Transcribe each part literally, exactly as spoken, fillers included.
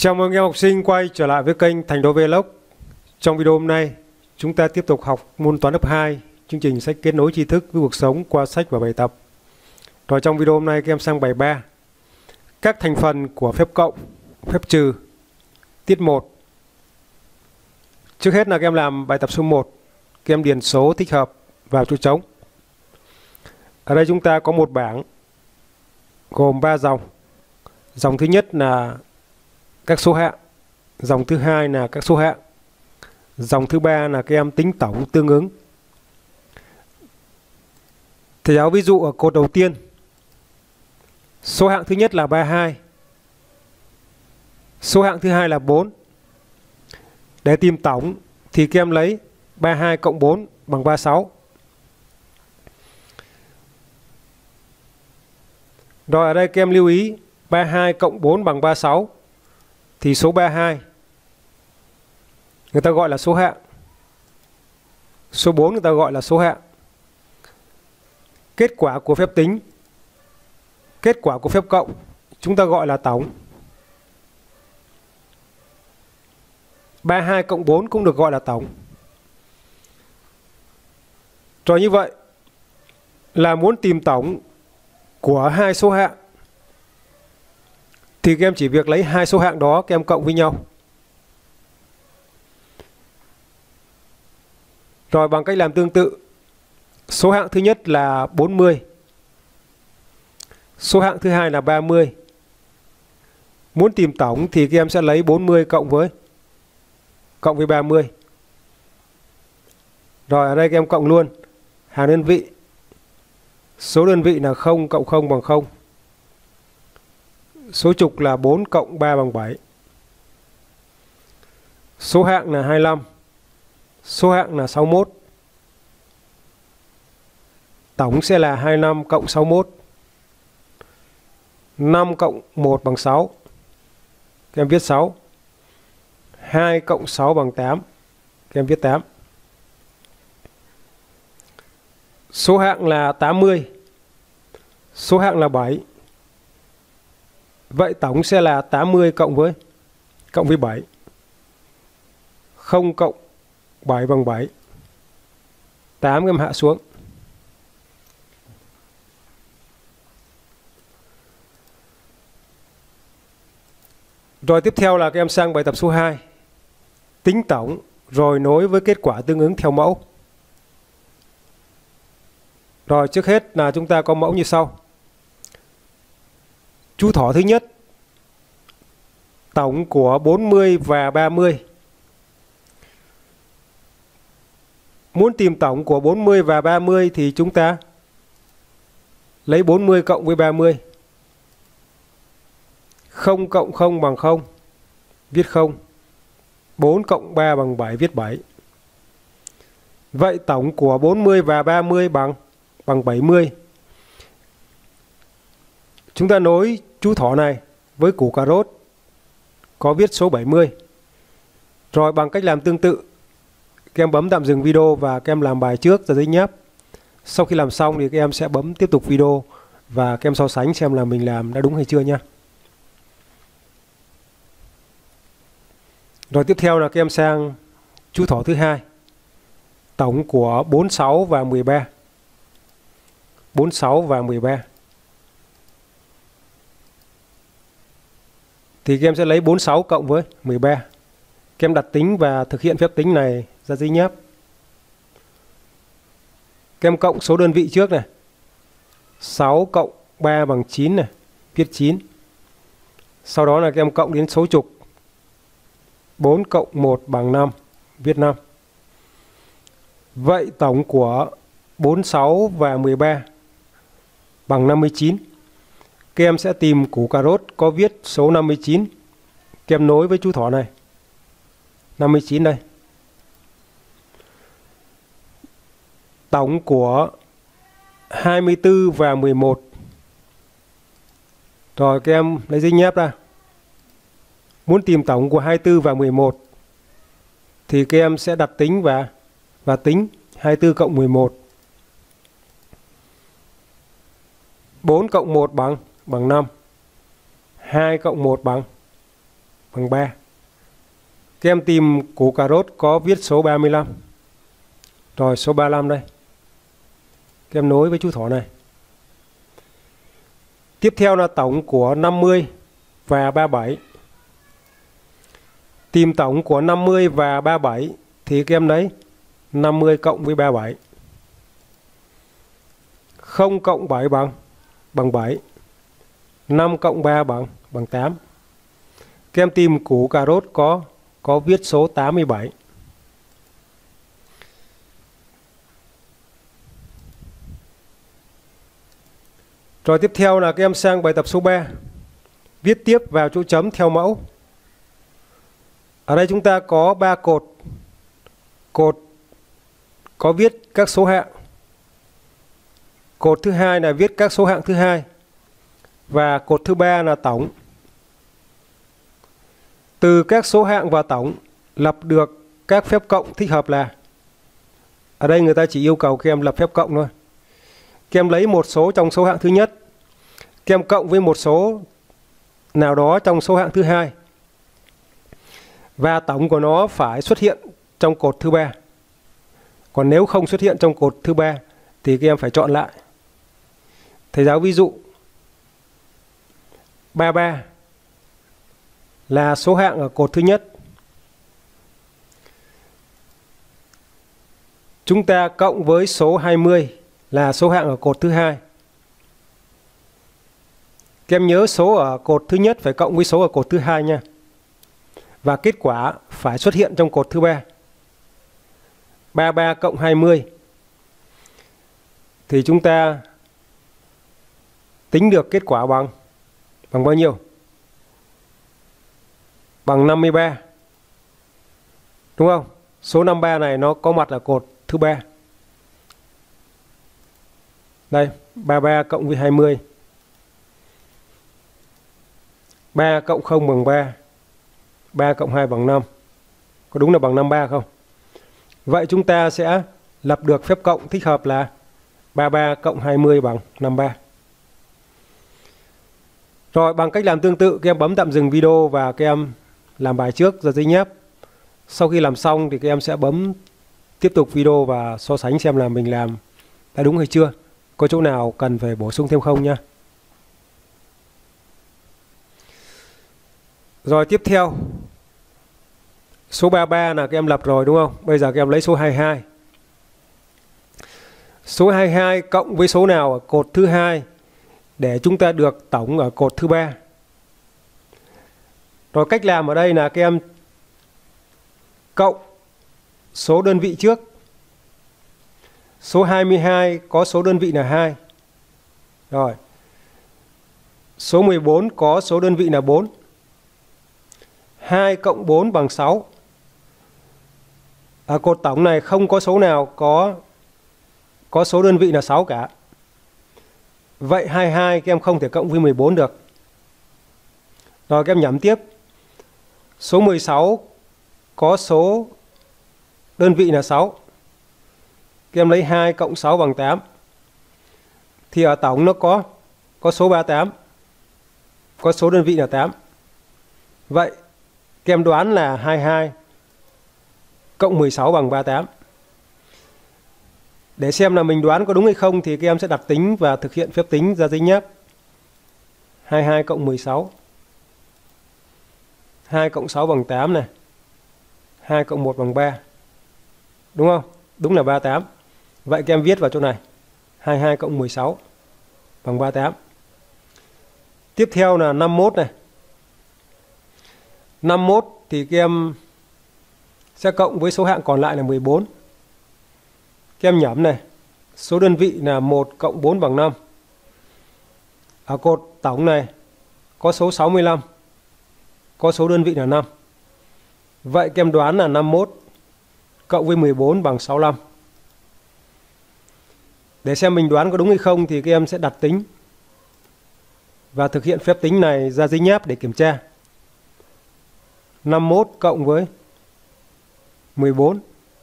Chào mừng em học sinh quay trở lại với kênh Thành Đô Vlog. Trong video hôm nay, chúng ta tiếp tục học môn toán lớp hai, chương trình sách kết nối tri thức với cuộc sống qua sách và bài tập. Rồi trong video hôm nay các em sang bài ba. Các thành phần của phép cộng, phép trừ, tiết một. Trước hết là các em làm bài tập số một. Các em điền số thích hợp vào chỗ trống. Ở đây chúng ta có một bảng gồm ba dòng. Dòng thứ nhất là các số hạng, dòng thứ hai là các số hạng, dòng thứ ba là các em tính tổng tương ứng. Thầy giáo ví dụ ở cột đầu tiên, số hạng thứ nhất là ba mươi hai, số hạng thứ hai là bốn. Để tìm tổng thì các em lấy ba mươi hai cộng bốn bằng ba mươi sáu. Rồi ở đây các em lưu ý ba mươi hai cộng bốn bằng ba mươi sáu. Thì số ba mươi hai người ta gọi là số hạng, số bốn người ta gọi là số hạng. Kết quả của phép tính, kết quả của phép cộng chúng ta gọi là tổng. ba mươi hai cộng bốn cũng được gọi là tổng. Rồi như vậy là muốn tìm tổng của hai số hạng thì các em chỉ việc lấy hai số hạng đó các em cộng với nhau. Rồi bằng cách làm tương tự, số hạng thứ nhất là bốn mươi, số hạng thứ hai là ba mươi. Muốn tìm tổng thì các em sẽ lấy bốn mươi cộng với cộng với ba mươi. Rồi ở đây các em cộng luôn hàng đơn vị. Số đơn vị là không cộng không bằng không. Số trục là bốn cộng ba bằng bảy. Số hạng là hai mươi lăm. Số hạng là sáu mươi mốt. Tổng sẽ là hai mươi lăm cộng sáu mươi mốt. năm cộng một bằng sáu. Các em viết sáu. hai cộng sáu bằng tám. Các em viết tám. Số hạng là tám mươi. Số hạng là bảy. Vậy tổng sẽ là tám mươi cộng với cộng với bảy. không cộng bảy bằng bảy. tám em hạ xuống. Rồi tiếp theo là các em sang bài tập số hai. Tính tổng rồi nối với kết quả tương ứng theo mẫu. Rồi trước hết là chúng ta có mẫu như sau. Chú thỏ thứ nhất, tổng của bốn mươi và ba mươi. Muốn tìm tổng của bốn mươi và ba mươi thì chúng ta lấy bốn mươi cộng với ba mươi. không cộng không bằng không, viết không. bốn cộng ba bằng bảy, viết bảy. Vậy tổng của bốn mươi và ba mươi bằng bằng bảy mươi. Chúng ta nối chú thỏ này với củ cà rốt có viết số bảy mươi. Rồi bằng cách làm tương tự, các em bấm tạm dừng video và các em làm bài trước ra giấy nháp. Sau khi làm xong thì các em sẽ bấm tiếp tục video và các em so sánh xem là mình làm đã đúng hay chưa nha. Rồi tiếp theo là các em sang chú thỏ thứ hai. Tổng của bốn mươi sáu và mười ba. bốn mươi sáu và mười ba. Thì các em sẽ lấy bốn mươi sáu cộng với mười ba. Các em đặt tính và thực hiện phép tính này ra giấy nháp. Các em cộng số đơn vị trước này. sáu cộng ba bằng chín này, viết chín. Sau đó là các em cộng đến số trục. bốn cộng một bằng năm, viết năm. Vậy tổng của bốn mươi sáu và mười ba bằng năm mươi chín. Các em sẽ tìm củ cà rốt có viết số năm mươi chín. Các em nối với chú thỏ này. năm mươi chín đây. Tổng của hai mươi tư và mười một. Rồi các em lấy giấy nháp ra. Muốn tìm tổng của hai mươi tư và mười một thì các em sẽ đặt tính và và tính hai mươi tư cộng mười một. bốn cộng một bằng bằng năm. hai cộng một bằng bằng ba. Các em tìm củ cà rốt có viết số ba mươi lăm. Rồi số ba mươi lăm đây. Các em nối với chú thỏ này. Tiếp theo là tổng của năm mươi và ba mươi bảy. Tìm tổng của năm mươi và ba mươi bảy thì các em lấy năm mươi cộng với ba mươi bảy. không cộng bảy bằng bằng bảy. năm cộng ba bằng bằng tám. Các em tìm củ cà rốt có có viết số tám mươi bảy. Rồi tiếp theo là các em sang bài tập số ba. Viết tiếp vào chỗ chấm theo mẫu. Ở đây chúng ta có ba cột. Cột có viết các số hạng. Cột thứ hai là viết các số hạng thứ hai. Và cột thứ ba là tổng. Từ các số hạng và tổng lập được các phép cộng thích hợp là. Ở đây người ta chỉ yêu cầu các em lập phép cộng thôi. Các em lấy một số trong số hạng thứ nhất. Các em cộng với một số nào đó trong số hạng thứ hai. Và tổng của nó phải xuất hiện trong cột thứ ba. Còn nếu không xuất hiện trong cột thứ ba thì các em phải chọn lại. Thầy giáo ví dụ ba mươi ba là số hạng ở cột thứ nhất. Chúng ta cộng với số hai mươi là số hạng ở cột thứ hai. Các em nhớ số ở cột thứ nhất phải cộng với số ở cột thứ hai nha. Và kết quả phải xuất hiện trong cột thứ ba. ba mươi ba cộng hai mươi thì chúng ta tính được kết quả bằng bằng bao nhiêu? Bằng năm mươi ba. Đúng không? Số năm mươi ba này nó có mặt ở cột thứ ba. Đây, ba mươi ba cộng với hai mươi. ba cộng không bằng ba. ba cộng hai bằng năm. Có đúng là bằng năm mươi ba không? Vậy chúng ta sẽ lập được phép cộng thích hợp là ba mươi ba cộng hai mươi bằng năm mươi ba. Rồi bằng cách làm tương tự, các em bấm tạm dừng video và các em làm bài trước ra giấy nháp. Sau khi làm xong thì các em sẽ bấm tiếp tục video và so sánh xem là mình làm đã đúng hay chưa. Có chỗ nào cần phải bổ sung thêm không nha. Rồi tiếp theo. Số ba mươi ba là các em lập rồi đúng không? Bây giờ các em lấy số hai mươi hai. Số hai mươi hai cộng với số nào ở cột thứ hai để chúng ta được tổng ở cột thứ ba. Rồi cách làm ở đây là các em cộng số đơn vị trước. Số hai mươi hai có số đơn vị là hai. Rồi. Số mười bốn có số đơn vị là bốn. hai cộng bốn bằng sáu. Ở cột tổng này không có số nào có có số đơn vị là sáu cả. Vậy hai mươi hai các em không thể cộng với mười bốn được. Rồi các em nhẩm tiếp. Số mười sáu có số đơn vị là sáu. Các em lấy hai cộng sáu bằng tám. Thì ở tổng nó có có số ba mươi tám. Có số đơn vị là tám. Vậy các em đoán là hai mươi hai cộng mười sáu bằng ba mươi tám. Để xem là mình đoán có đúng hay không thì các em sẽ đặt tính và thực hiện phép tính ra giấy nháp. hai mươi hai cộng mười sáu. hai cộng sáu bằng tám này. hai cộng một bằng ba. Đúng không? Đúng là ba mươi tám. Vậy các em viết vào chỗ này. hai mươi hai cộng mười sáu bằng ba mươi tám. Tiếp theo là năm mươi mốt này. năm mươi mốt thì các em sẽ cộng với số hạng còn lại là mười bốn. Các em nhẩm này. Số đơn vị là một cộng bốn bằng năm. Ở cột tổng này có số sáu mươi lăm. Có số đơn vị là năm. Vậy các em đoán là năm mươi mốt cộng với mười bốn bằng sáu mươi lăm. Để xem mình đoán có đúng hay không thì các em sẽ đặt tính và thực hiện phép tính này ra giấy nháp để kiểm tra. năm mươi mốt cộng với mười bốn.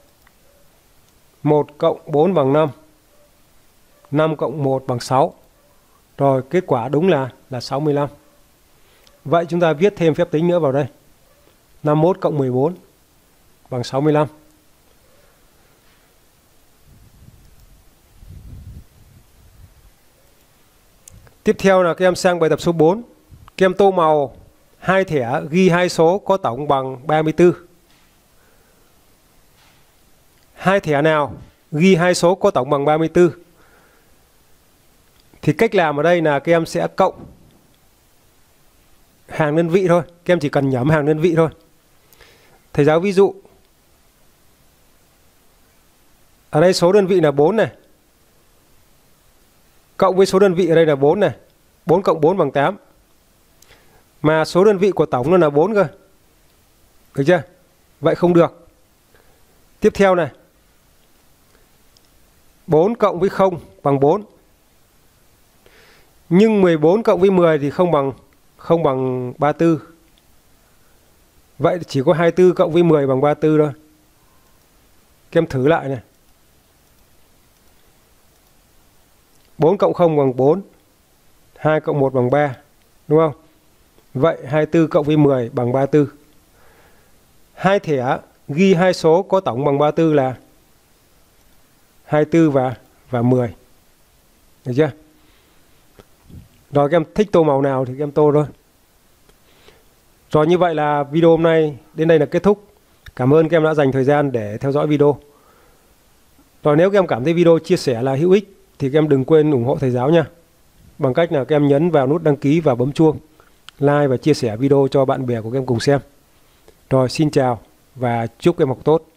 một cộng bốn bằng năm. năm cộng một bằng sáu. Rồi kết quả đúng là là sáu mươi lăm. Vậy chúng ta viết thêm phép tính nữa vào đây. năm mươi mốt cộng mười bốn bằng sáu mươi lăm. Tiếp theo là các em sang bài tập số bốn. Các em tô màu hai thẻ ghi hai số có tổng bằng ba mươi tư. Hai thẻ nào ghi hai số có tổng bằng ba mươi tư? Thì cách làm ở đây là các em sẽ cộng hàng đơn vị thôi. Các em chỉ cần nhẩm hàng đơn vị thôi. Thầy giáo ví dụ. Ở đây số đơn vị là bốn này. Cộng với số đơn vị ở đây là bốn này. bốn cộng bốn bằng tám. Mà số đơn vị của tổng nó là bốn cơ. Được chưa? Vậy không được. Tiếp theo này. bốn cộng với không bằng bốn. Nhưng mười bốn cộng với mười thì không bằng không bằng ba mươi tư. Vậy chỉ có hai mươi tư cộng với mười bằng ba mươi tư thôi. Các em thử lại này. bốn cộng không bằng bốn. hai cộng một bằng ba. Đúng không? Vậy hai mươi tư cộng với mười bằng ba mươi tư. Hai thẻ ghi hai số có tổng bằng ba mươi tư là hai mươi tư và, và mười. Được chưa? Rồi các em thích tô màu nào thì các em tô thôi. Rồi như vậy là video hôm nay đến đây là kết thúc. Cảm ơn các em đã dành thời gian để theo dõi video. Rồi nếu các em cảm thấy video chia sẻ là hữu ích thì các em đừng quên ủng hộ thầy giáo nha. Bằng cách là các em nhấn vào nút đăng ký và bấm chuông, like và chia sẻ video cho bạn bè của các em cùng xem. Rồi xin chào và chúc các em học tốt.